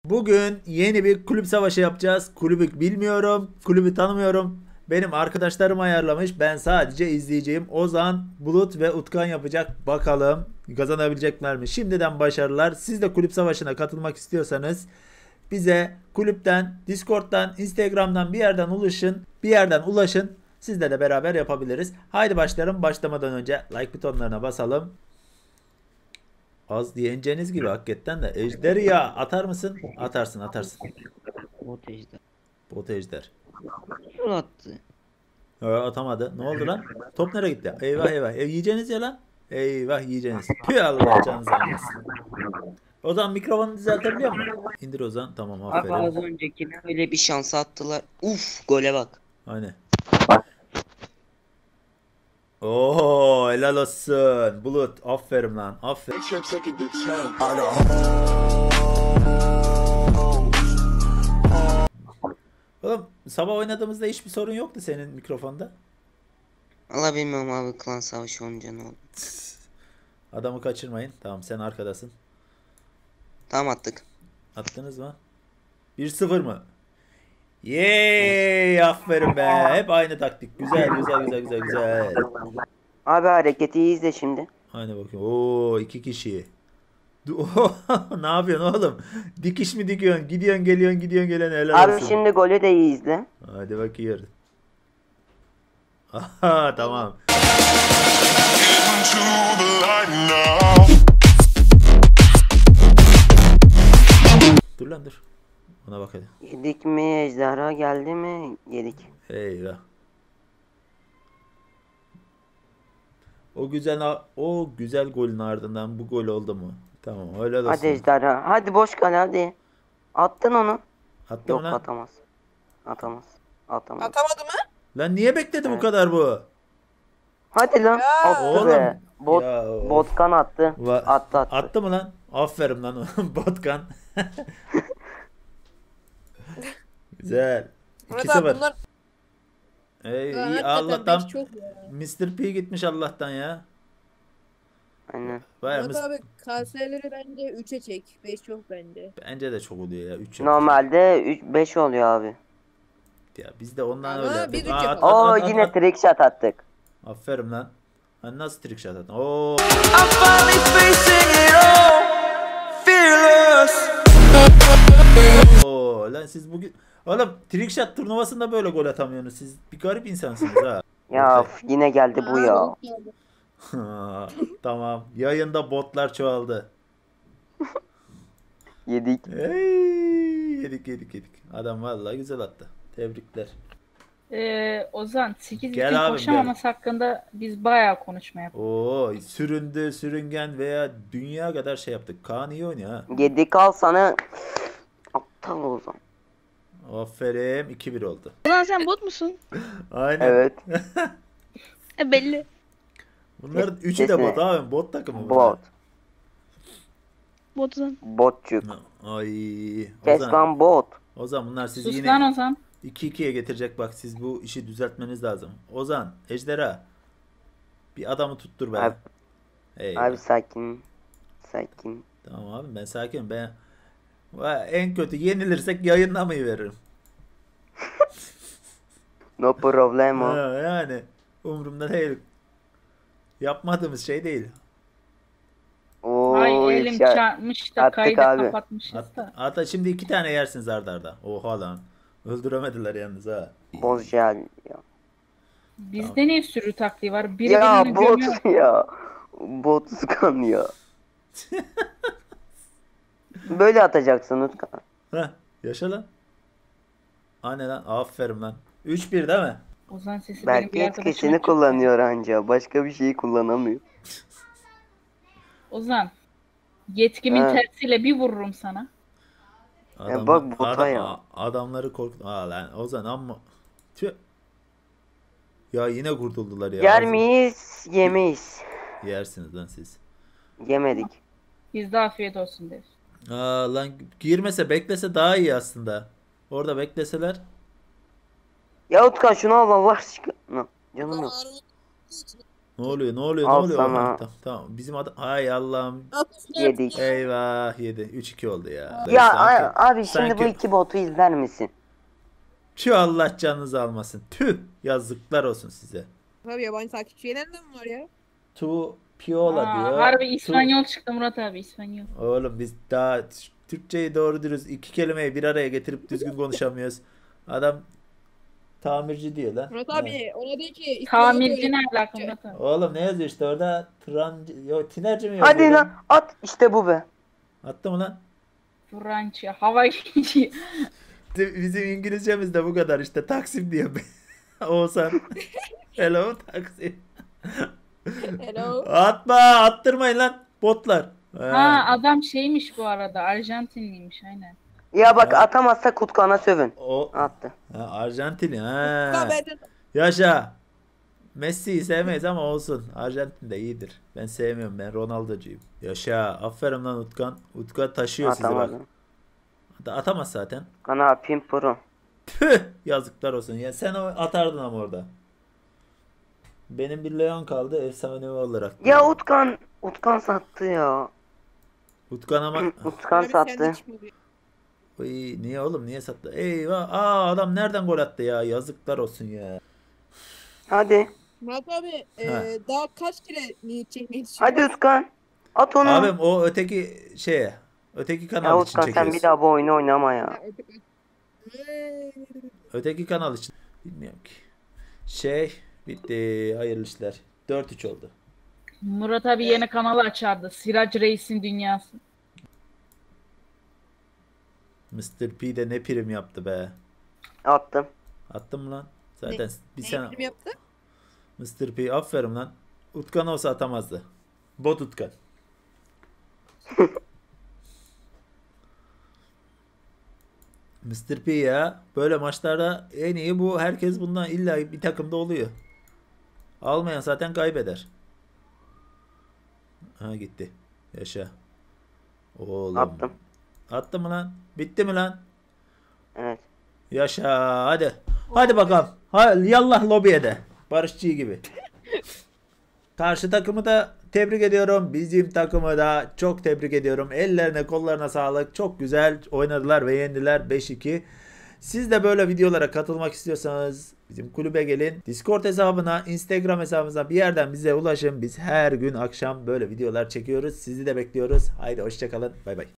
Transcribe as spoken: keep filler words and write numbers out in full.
Bugün yeni bir kulüp savaşı yapacağız. Kulübü bilmiyorum. Kulübü tanımıyorum. Benim arkadaşlarım ayarlamış. Ben sadece izleyeceğim. Ozan, Bulut ve Utkan yapacak. Bakalım kazanabilecekler mi? Şimdiden başarılar. Siz de kulüp savaşına katılmak istiyorsanız bize kulüpten, Discord'dan, Instagram'dan bir yerden ulaşın. Bir yerden ulaşın. Sizle de beraber yapabiliriz. Haydi başlayalım. Başlamadan önce like butonlarına basalım. Az diyeceğiniz gibi hakikaten de ejderi ya atar mısın? Atarsın atarsın. Bot ejder. Bot ejder. Şunu attı. Ö, atamadı. Ne oldu lan? Top nereye gitti? Eyvah eyvah. E, yiyeceğiniz ya lan. Eyvah yiyeceğiniz. Püh Allah canınızı almasın. Ozan mikrofonu düzeltebiliyor musun? İndir Ozan. Tamam Abi az aferin. önceki öyle bir şans attılar. Uf, gole bak. Hani. Oo helal olsun. Bulut aferin lan. Aferin. Oğlum sabah oynadığımızda hiçbir sorun yoktu senin mikrofonda. Allah bilmiyorum abi, klan savaşı olunca ne oldu. Adamı kaçırmayın. Tamam sen arkadasın. Tamam, attık. Attınız mı? bir sıfır mı? Yeee aferin be. Hep aynı taktik. Güzel güzel güzel güzel güzel. Abi hareketi iyi izle şimdi. Hadi bakayım. Oo iki kişi. Du- Ne yapıyorsun oğlum? Dikiş mi dikiyorsun? Gidiyorsun geliyorsun gidiyorsun geliyorsun helal Abi olsun. şimdi golü de iyi izle. Hadi bakayım. Aha tamam. Dur lan dur. Ona bak hadi. Yedik mi, ejderha geldi mi? Yedik. Eyvah. O güzel o güzel golün ardından bu gol oldu mu? Tamam helal Hadi olsun. ejderha. Hadi boş kal hadi. Attın onu. Attı mı Yok lan? atamaz. Atamaz. Atamaz. Atamadı mı? Lan niye bekledi bu Evet. kadar bu? Hadi lan. Ya. Attı Oğlum. be. Bot, Ya, of. Botkan attı. Va- Attı attı. Attı mı lan? Aferin lan Botkan. Güzel. Murat iki abi sıfır. bunlar Ey, Ya iyi hakikaten Allah'tan beş çok ya. mister P gitmiş Allah'tan ya. Aynen. Baya Murat mis- abi K S'leri bence üçe çek. beş çok bence. bence de çok oluyor ya. üç Normalde üç beş oluyor abi. ya biz de ondan Ama öyle bir yaptık. üç Aa, yapalım. Oo at, at, yine at. trick shot attık. Aferin lan. Hani nasıl trick shot attın? Oo. Oo lan siz bugün oğlum trick shot turnuvasında böyle gol atamıyorsunuz. Siz bir garip insansınız ha. Ya of, yine geldi bu ya. Tamam. Yayında botlar çoğaldı. Yedik. Ey, yedik yedik yedik. Adam vallahi güzel attı. Tebrikler. Ee, Ozan sekiz Gel bitin abim, koşamaması hakkında biz bayağı konuşma yaptık. Oo, süründü, sürüngen veya dünya kadar şey yaptık. Kaan iyi oynuyor ha. Yedik al sana. Aptal o zaman. Aferin. iki bir oldu. Ulan sen bot musun? Aynen. Evet. E, belli. Bunların üçü de Kesin. bot abi. Bot takımı bunlar. Bot. Bot Ozan. Botçuk. Ay. Kes Ozan, lan bot. Ozan bunlar sizi Sus yine lan Ozan. iki ikiye getirecek bak. Siz bu işi düzeltmeniz lazım. Ozan, Ejderha. Bir adamı tuttur be. Abi- Eyvah. Abi sakin. Sakin. Tamam abi ben sakinim. Ben Va- en kötü yenilirsek yayınlamayı veririm. No problemo. Ha, yani umurumda değil. Yapmadığımız şey değil. Oo, Ay elim ifşa- çarpmış da attık kaydı abi. kapatmışız Hat- da. hatta şimdi iki tane yersiniz arda arda. Oha lan. Öldüremediler yalnız ha. Bozcal ya. Bizde ne sürü taktiği var? Biri Ya birini bot gömüyor. ya. Bot Utkan ya. Böyle atacaksın Utkan. Heh, yaşa lan. Anne lan aferin lan. üç bir değil mi? Ozan sesi benim Belki bir arkadaşıma etkisini çıktı. kullanıyor anca. Başka bir şeyi kullanamıyor. Ozan yetkimin Ha. tersiyle bir vururum sana. Adamlar- bak bota adam- ya. a- adamları korkut. Aa lan Ozan amma. Tüh. Ya yine kurtuldular ya. Yer Az- miyiz? Yemeyiz. Yersiniz lan siz. Yemedik. Bizde afiyet olsun deriz. Aa lan girmese beklese daha iyi aslında. Orada bekleseler. Ya Utkan şunu al Allah aşkına. Canım yok. Ne oluyor? Ne oluyor? Ne Al oluyor? sana. Aha, tamam, tamam. Bizim adam ay Allah'ım. Yedik. Eyvah yedi. üç iki oldu ya. Ya Sanki- a- abi şimdi sanki- bu iki botu izler misin? Tüh, Allah canınızı almasın. Tüh, yazıklar olsun size. Abi yabancı takipçi nereden mi var ya? Tu Piola Aa, diyor. harbi Tu- İspanyol çıktı Murat abi İspanyol. Oğlum biz daha t- Türkçeyi doğru dürüst iki kelimeyi bir araya getirip düzgün konuşamıyoruz. Adam tamirci diyor lan. Murat Ha. abi ona de ki İspanyol Tamirci öğretmen. ne alaka Murat abi? Oğlum ne yazıyor işte orada? Trancı, yok tinerci mi yazıyor? Hadi lan at işte bu be. Attı mı lan? Fransız, hava geçiyor. Bizim İngilizcemiz de bu kadar işte. Taksim diyor. Oğuzhan. Hello Taksim. Hello. Atma, attırmayın lan botlar. Ha adam şeymiş bu arada Arjantinliymiş aynen. Ya bak Ha. atamazsa Kutkan'a sövün. O Attı. ha, Arjantin Ya ha. ben de Yaşa. Messi'yi sevmeyiz ama olsun. Arjantin de iyidir. Ben sevmiyorum. Ben Ronaldo'cuyum. Yaşa. Aferin lan Utkan. Utkan taşıyor sizi bak. Atamadım. At- Atamaz zaten. Ne yapayım pro? Tüh, yazıklar olsun. Ya sen o atardın ama orada. Benim bir Leon kaldı efsanevi olarak. Ya Utkan. Utkan sattı ya. Utkan ama Utkan Abi sen de sattı. çıkmadı. Oy, niye oğlum niye sattı? Eyvah. Aa adam nereden gol attı ya? Yazıklar olsun ya. Hadi. Murat abi Ha. e, daha kaç kere niyet çekmeyi düşünüyorsun? Hadi Utkan. At onu. Abim o öteki şeye öteki Ya kanal için Utkan sen çekiyoruz. bir daha bu oyunu oynama ya. Ha, öpük- Eee, Öteki kanal için. Bilmiyorum ki. Şey bitti. Hayırlı işler. dört üç oldu. Murat abi yeni kanalı açardı. Sirac Reis'in dünyası. mister P de ne prim yaptı be. Attım. Attın mı lan? Zaten bir Ne sene film yaptı? mister P aferin lan. Utkan olsa atamazdı. Bot Utkan. mister P ya. Böyle maçlarda en iyi bu. Herkes bundan illa bir takımda oluyor. Almayan zaten kaybeder. Ha gitti. Yaşa. Oğlum. Attım. Attı mı lan? Bitti mi lan? Evet. Yaşa hadi. Hadi bakalım. Hadi yallah lobiye de. Barışçı gibi. Karşı takımı da tebrik ediyorum. Bizim takımı da çok tebrik ediyorum. Ellerine kollarına sağlık. Çok güzel oynadılar ve yendiler beş iki. Siz de böyle videolara katılmak istiyorsanız bizim kulübe gelin. Discord hesabına, Instagram hesabımıza bir yerden bize ulaşın. Biz her gün akşam böyle videolar çekiyoruz. Sizi de bekliyoruz. Haydi hoşça kalın. Bay bay.